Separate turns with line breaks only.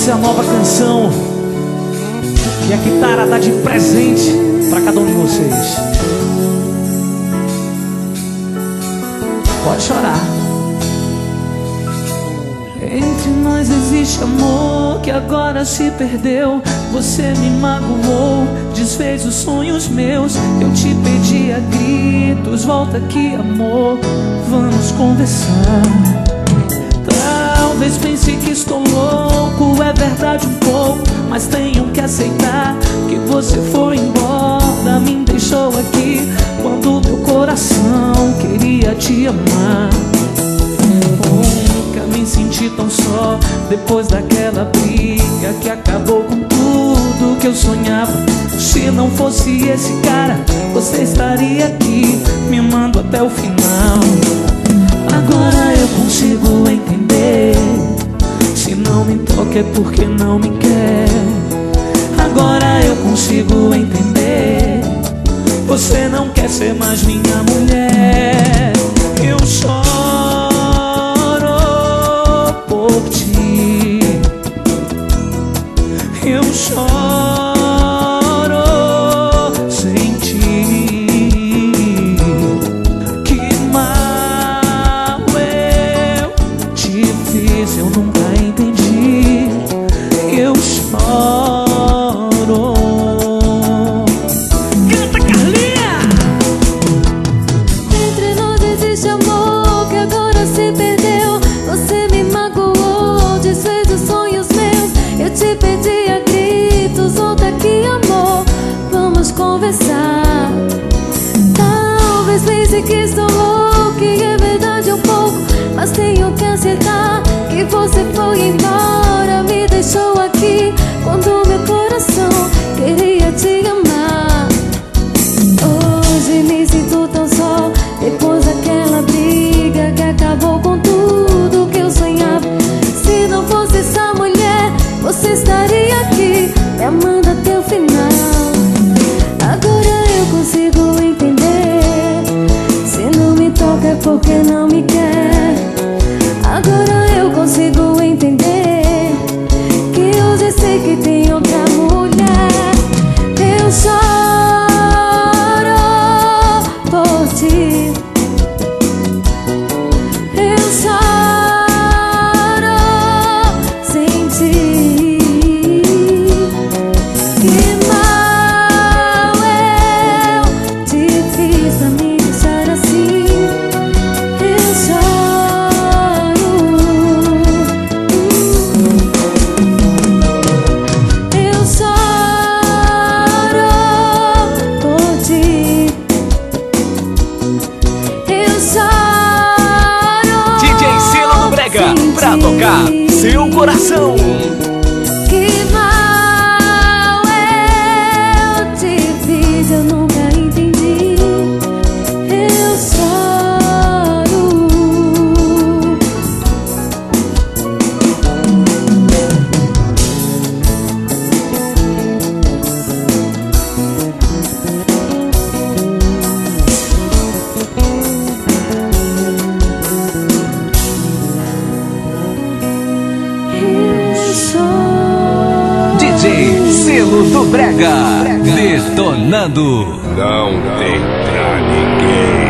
Essa é a nova canção que a Kitara dá de presente pra cada um de vocês. Pode chorar. Entre nós existe amor que agora se perdeu. Você me magoou, desfez os sonhos meus. Eu te pedi a gritos, volta aqui amor, vamos conversar. Talvez pense que estou louco, é verdade um pouco, mas tenho que aceitar que você foi embora, me deixou aqui quando meu coração queria te amar. Nunca me senti tão só depois daquela briga que acabou com tudo que eu sonhava. Se não fosse esse cara, você estaria aqui me amando até o final. Agora eu consigo entender, se não me toca é porque não me quer. Agora eu consigo entender, você não quer ser mais minha mulher. Eu choro por ti, eu choro sem ti. Que mal eu te fiz, eu nunca entendi. Eu choro. Canta, Carlinha!
Entre nós existe amor que agora se perdeu. Você me magoou, desfez os sonhos meus. Eu te pedi a gritos, volta aqui amor, vamos conversar. Talvez pense que estou louco, e é verdade um pouco, mas tenho que aceitar que você foi embora, me deixou aqui quando meu coração queria te amar. Hoje me sinto tão só depois daquela briga que acabou com tudo que eu sonhava. Se não fosse essa mulher, você estaria aqui me amando até o final. Agora eu consigo entender, se não me toca é porque não me quer. Agora eu consigo entender que hoje sei que tem outra mulher. Eu choro por ti, eu choro sem ti. Que mal eu te fiz pra me deixar assim. Eu choro, eu choro por ti, eu choro.
DJ Selo do Brega, pra tocar seu coração.
Que mal eu te fiz, eu nunca entendi. Eu choro.
DJ Selo do Brega, detonando.
Não tem pra ninguém.